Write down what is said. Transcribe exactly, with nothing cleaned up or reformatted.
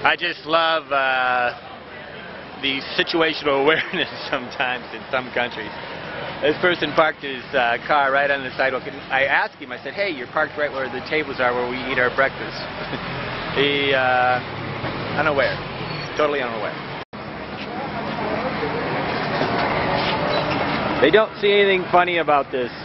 I just love uh, the situational awareness sometimes in some countries. This person parked his uh, car right on the sidewalk, and I asked him, I said, hey, you're parked right where the tables are where we eat our breakfast. He, uh, unaware, totally unaware. They don't see anything funny about this.